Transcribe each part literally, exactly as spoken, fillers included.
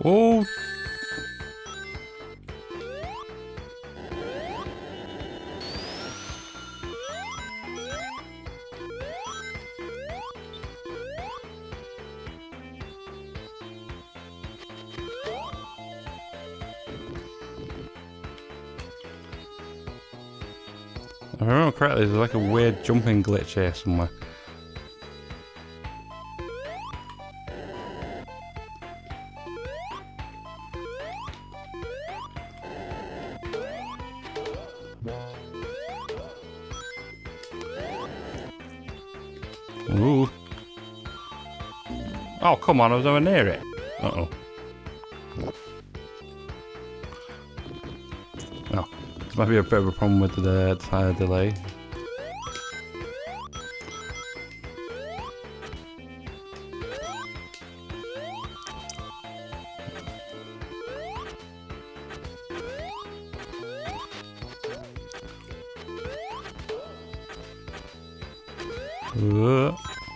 Oh! If I remember correctly, there's like a weird jumping glitch here somewhere. Ooh. Oh, come on, I was nowhere near it. Uh-oh. Oh, this might be a bit of a problem with the tire delay. Uh.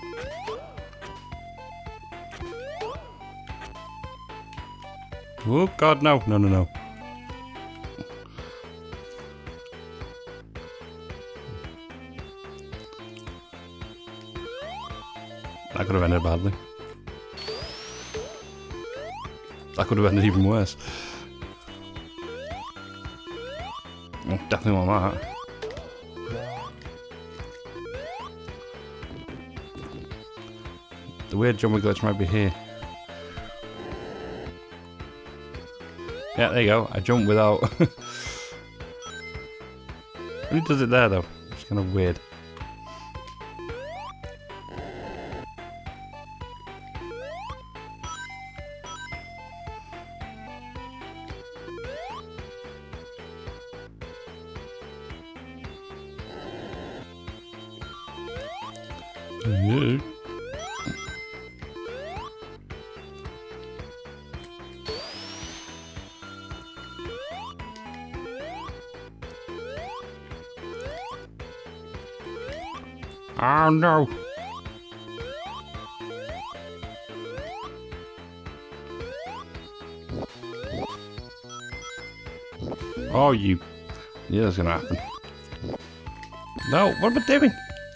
Oh god, no, no, no, no. That could have ended badly. That could have ended even worse. Oh, definitely want that. The weird jumping glitch might be here. Yeah, there you go. I jumped without... Who does it there though? It's kind of weird. Yeah. Oh no! Oh, you. Yeah, that's gonna happen. No, what am I doing?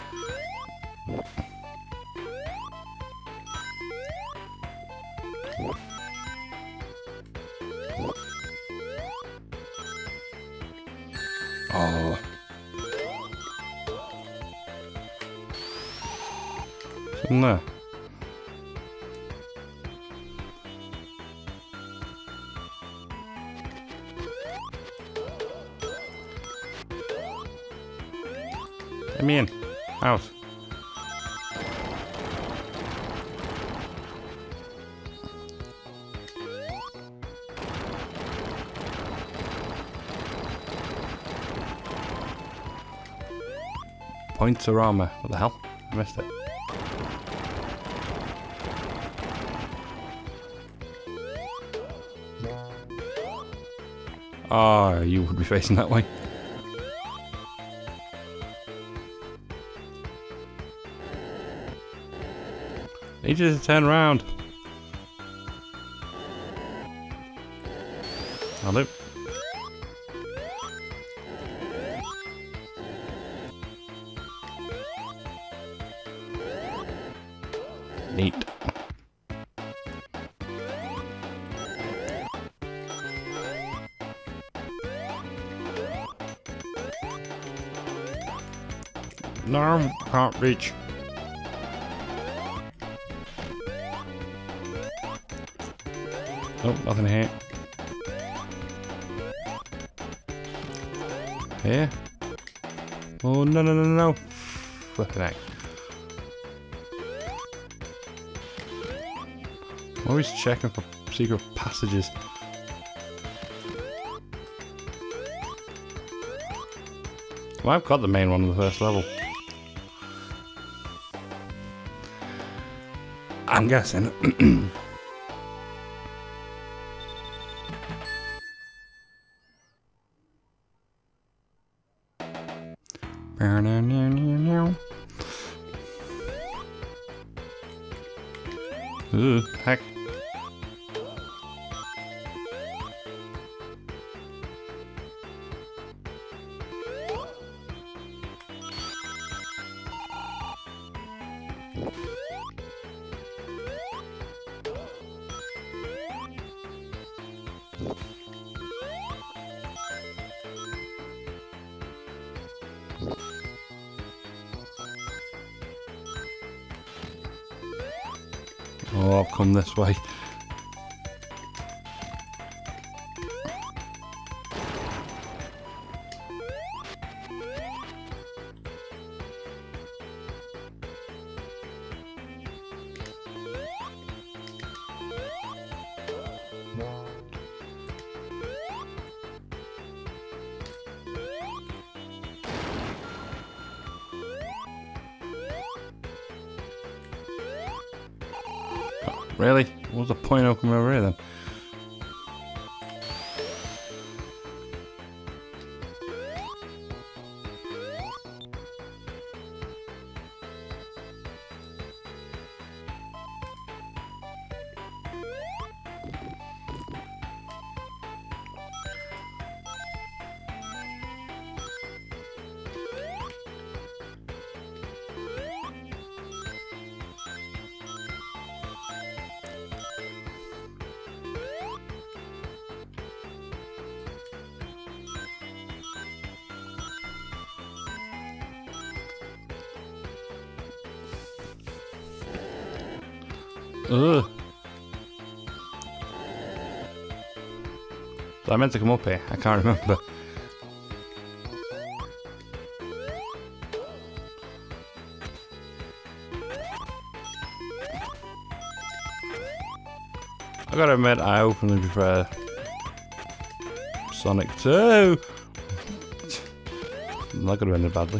Oh. Something there. Let me in. Out. Points or armor. What the hell? I missed it. Ah, oh, you would be facing that way. Need you to turn around. I'll do. Neat. No, can't reach. Oh, nothing here. Here? Oh, no, no, no, no. Flipping heck. I'm always checking for secret passages. Well, I've got the main one on the first level. I'm guessing. Ooh, heck. Oh, I've come this way. Really? What's the point of coming over here then? Ugh. So I meant to come up here. I can't remember. I gotta admit, I openly prefer Sonic two. That could have ended badly.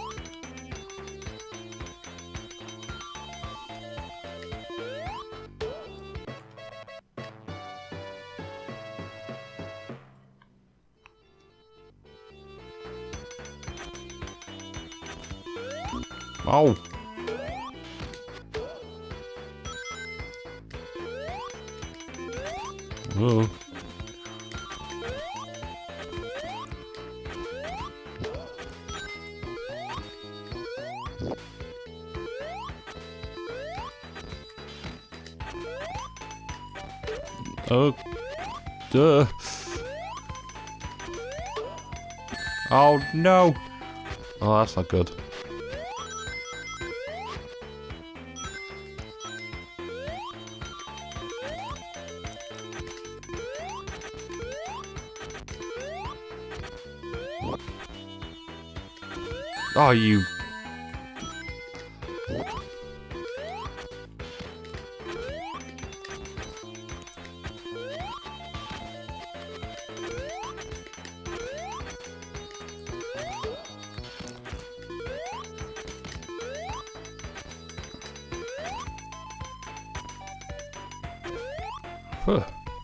Oh. Oh. Oh. Duh. Oh no. Oh, that's not good. Oh, you... Huh.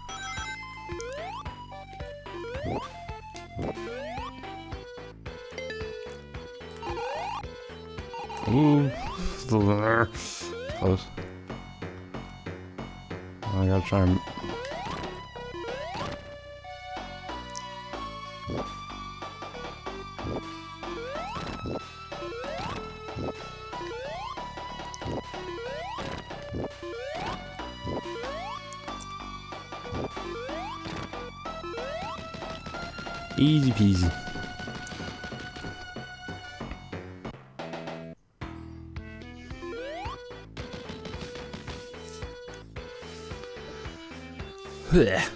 Ooh, still there. Close. I gotta try and... Easy peasy. Blech.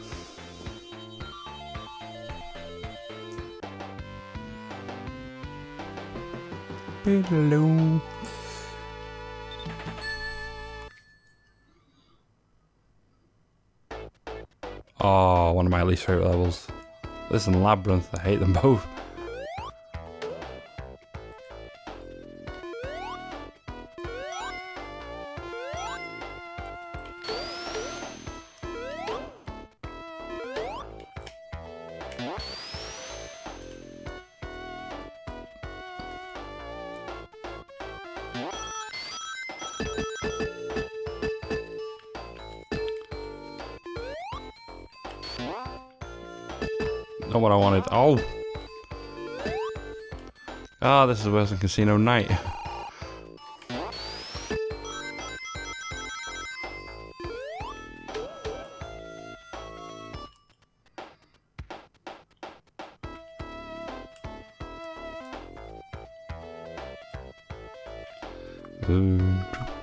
Hello. Oh, one of my least favorite levels. This and Labyrinth, I hate them both. Not what I wanted. Oh! Ah, oh, this is worse than Casino Night. Um,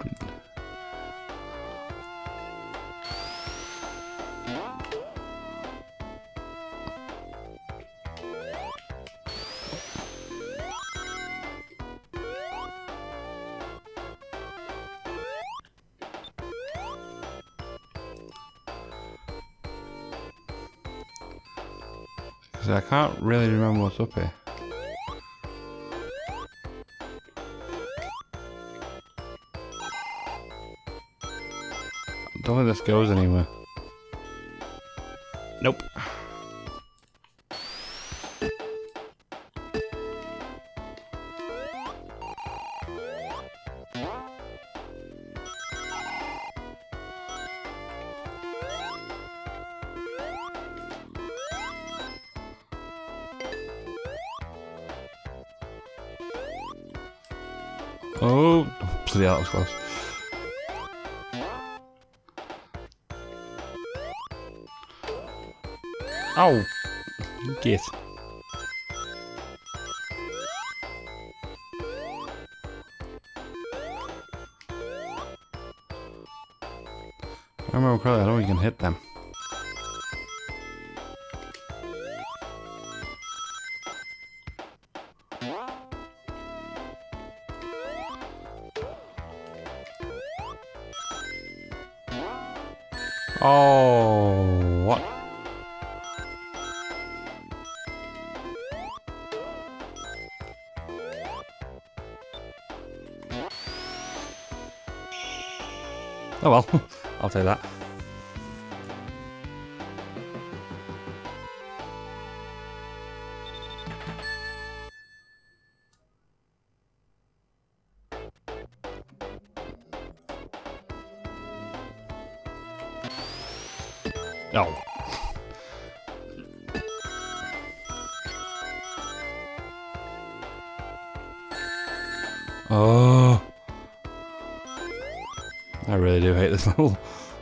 Because I can't really remember what's up here. I don't think this goes anywhere. Nope. Oh, bloody hell, that was close. Ow! Get. I remember correctly, I don't think you can hit them. Oh, what? Oh well, I'll take that. No. Oh. I really do hate this level.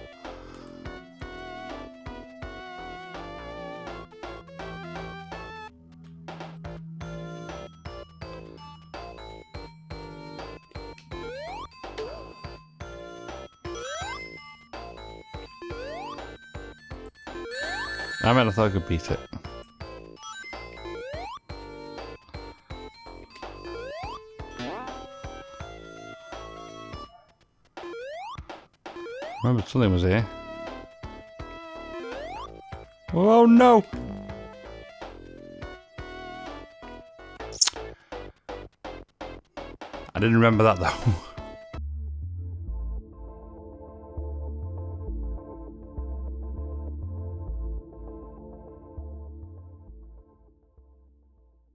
I meant I thought I could beat it. Remember something was here. Oh no! I didn't remember that though.